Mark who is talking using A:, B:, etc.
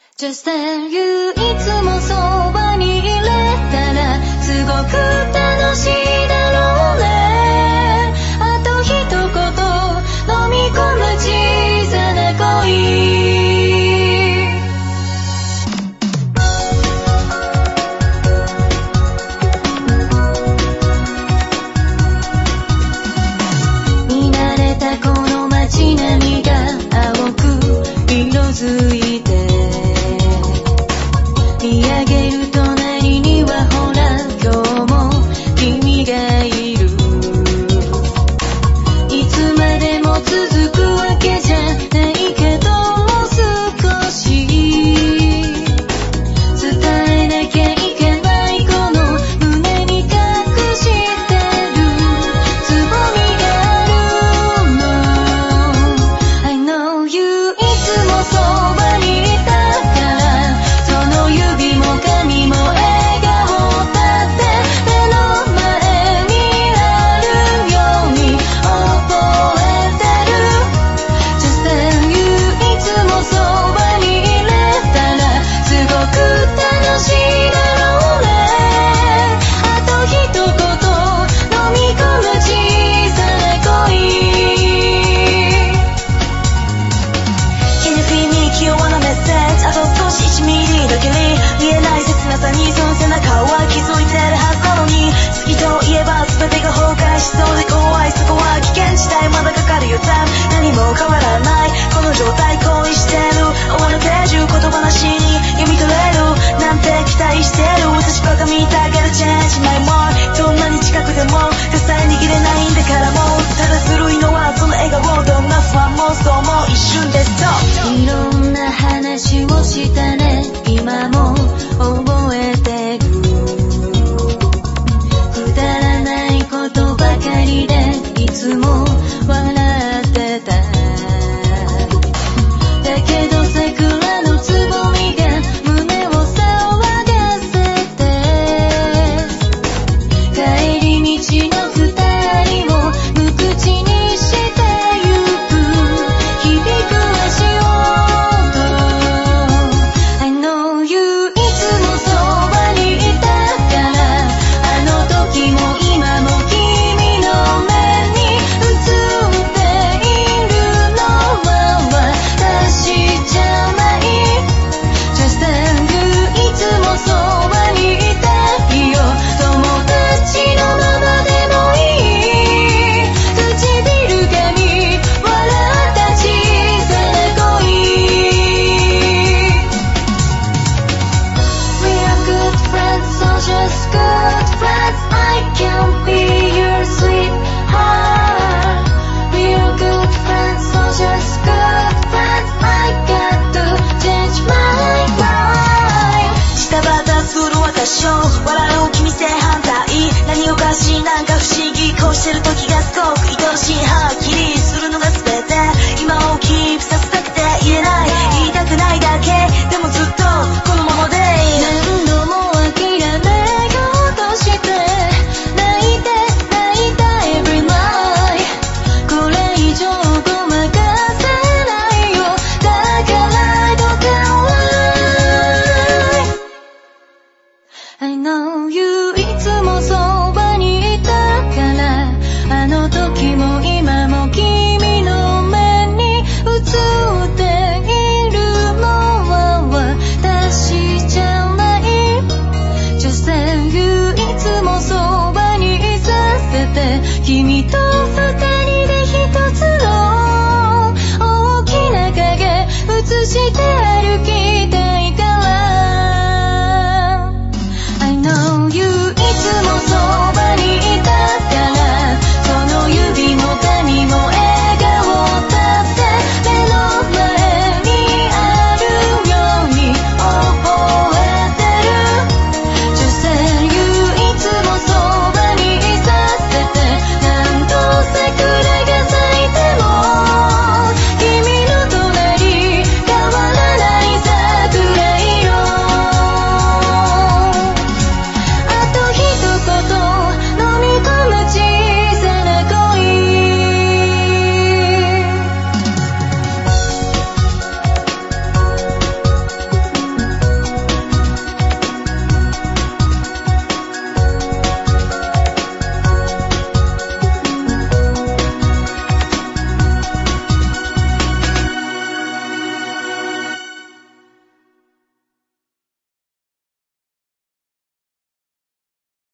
A: Just tell you いつもそばにいれたらすごく楽しいだろうね。あと一言飲み込む小さな恋。見慣れたこの街並みが青く色づいて見上げる隣にはほら今日も君がいる。いつまでも続くわけじゃないけどもう少し伝えなきゃいけないこの胸に隠してるつぼみがあるの。 I know you いつもそばにいたからその指も髪も笑顔だって目の前にあるように覚えてる。 Just tell you いつもそばにいれたらすごく楽しいだろうね。あと一言飲み込む小さな恋。 Can you feel me 気弱なメッセージあと少し1ミリだけに見えない切なさにその背中は気づいてるはずなのに好きといえば全てが崩壊しそうで怖い。そこは危険地帯まだかかるよタイム何も変わらないこの状態恋してる終わるページ言葉なしに読み取れるなんて期待してる私バカみたけど Change my mind どんなに近くでも傘握れないんだからもうただずるいのはその笑顔どんな不安もそうも一瞬でストップ。いろんな話をしたね今も覚えてる。くだらないことばかりでいつも笑ってた。だけど桜のつぼみが胸を騒がせて帰り道の二人を無口にしてゆく響く足音。 I know you いつもそばにいたからあの時も今も君の目に映っているのは私じゃない。 Just tell you いつもそばにいたいよ友達のままでもいい唇噛み笑った小さな恋。 We are good friends so just good friends I can be your sweetheart. We are good friends so just good friends I got to change my mind. ジタバタする私を笑う君正反対何おかしいなんか不思議こうしてる時がすごく愛おしいはっきり